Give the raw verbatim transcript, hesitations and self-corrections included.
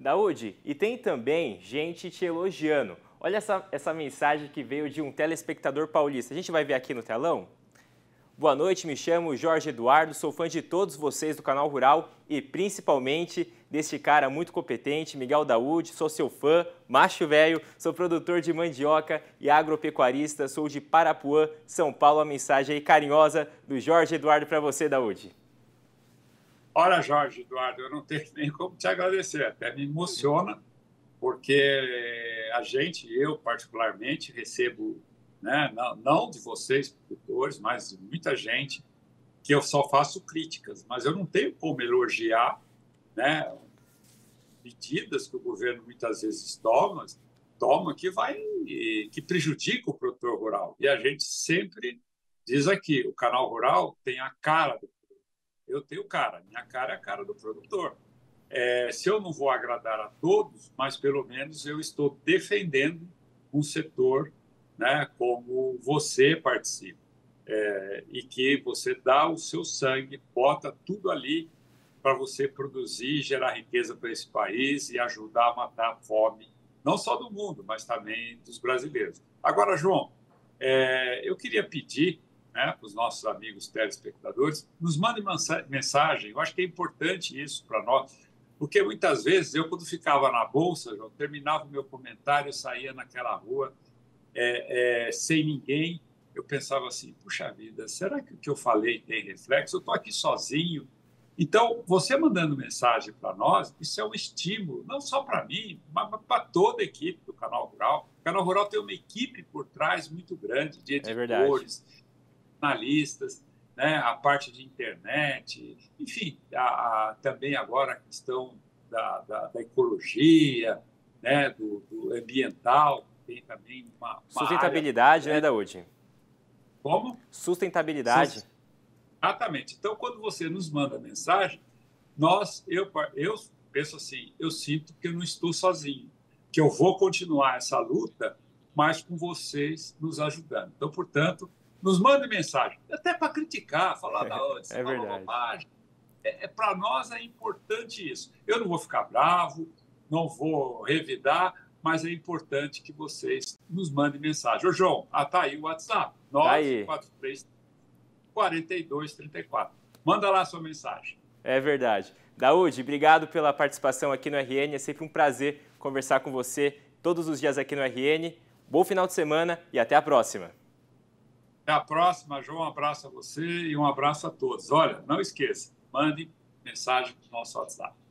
Daúde, e tem também gente te elogiando. Olha essa, essa mensagem que veio de um telespectador paulista. A gente vai ver aqui no telão? Boa noite, me chamo Jorge Eduardo, sou fã de todos vocês do Canal Rural e principalmente deste cara muito competente, Miguel Daúde, sou seu fã, macho velho, sou produtor de mandioca e agropecuarista, sou de Parapuã, São Paulo. A mensagem aí carinhosa do Jorge Eduardo para você, Daúde. Olha, Jorge Eduardo, eu não tenho nem como te agradecer, até me emociona, porque a gente, eu particularmente, recebo, né, não, não de vocês, produtores, mas de muita gente, que eu só faço críticas, mas eu não tenho como elogiar, né, medidas que o governo muitas vezes toma, toma que vai, que prejudica o produtor rural. E a gente sempre diz aqui, o Canal Rural tem a cara do eu tenho cara, minha cara é a cara do produtor. É, se eu não vou agradar a todos, mas pelo menos eu estou defendendo um setor, né, como você participa, é, e que você dá o seu sangue, bota tudo ali para você produzir, gerar riqueza para esse país e ajudar a matar a fome, não só do mundo, mas também dos brasileiros. Agora, João, é, eu queria pedir, né, para os nossos amigos telespectadores, nos mandem mensagem. Eu acho que é importante isso para nós, porque muitas vezes eu, quando ficava na bolsa, eu terminava o meu comentário, eu saía naquela rua é, é, sem ninguém, eu pensava assim, puxa vida, será que o que eu falei tem reflexo? Eu estou aqui sozinho. Então, você mandando mensagem para nós, isso é um estímulo, não só para mim, mas para toda a equipe do Canal Rural. O Canal Rural tem uma equipe por trás muito grande, de É verdade. editores, analistas, né, a parte de internet, enfim, a, a, também agora a questão da, da, da ecologia, né, do, do ambiental, tem também uma, uma área Sustentabilidade, né, grande. Daúde? Como? Sustentabilidade. Exatamente. Então, quando você nos manda mensagem, nós, eu, eu penso assim, eu sinto que eu não estou sozinho, que eu vou continuar essa luta, mas com vocês nos ajudando. Então, portanto, nos mande mensagem, até para criticar, falar da onde você É falou verdade. bobagem. É, é, para nós é importante isso. Eu não vou ficar bravo, não vou revidar, mas é importante que vocês nos mandem mensagem. Ô, João, ah, tá aí o WhatsApp, Tá nove aí. quatro três, quarenta e dois, trinta e quatro. Manda lá a sua mensagem. É verdade. Daúde, obrigado pela participação aqui no R N. É sempre um prazer conversar com você todos os dias aqui no R N. Bom final de semana e até a próxima. Até a próxima, João. Um abraço a você e um abraço a todos. Olha, não esqueça, mande mensagem no nosso WhatsApp.